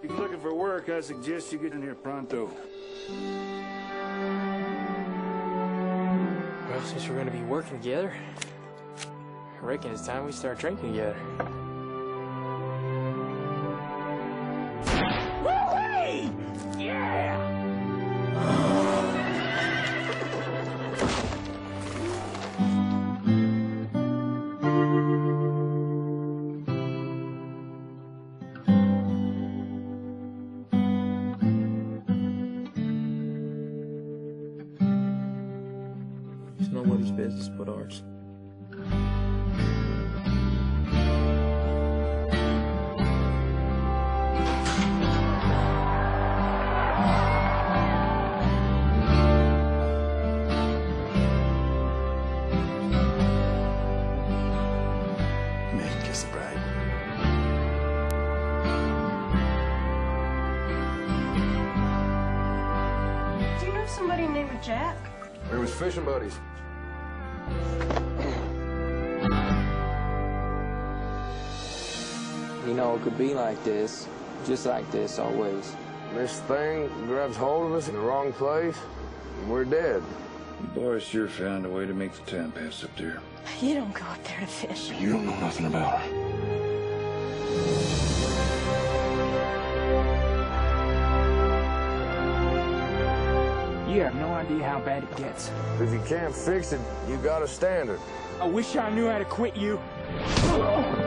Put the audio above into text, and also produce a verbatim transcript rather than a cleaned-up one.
If you're looking for work, I suggest you get in here pronto. Well, since we're gonna be working together, I reckon it's time we start drinking together. Woo-wee! Yeah! It's nobody's business but ours. Man, kiss the bride. Do you know somebody named Jack? We was fishing buddies. You know, it could be like this, just like this always. This thing grabs hold of us in the wrong place, and we're dead. The boys sure found a way to make the time pass up there. You don't go up there to fish. You don't know nothing about her. You have no idea how bad it gets. If you can't fix it, you got a standard. I wish I knew how to quit you.